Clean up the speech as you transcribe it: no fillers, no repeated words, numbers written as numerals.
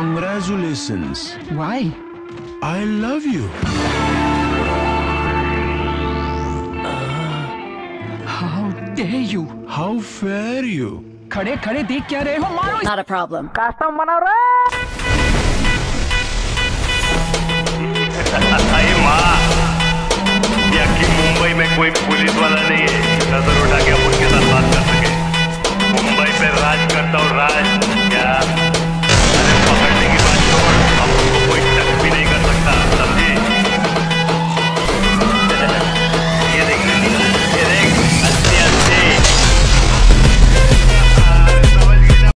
Congratulations. Why? I love you. How dare you? How fair you. खड़े खड़े देख क्या रहे हो? मारो. Not a problem. कस्टम बना रहे. Ay, ma.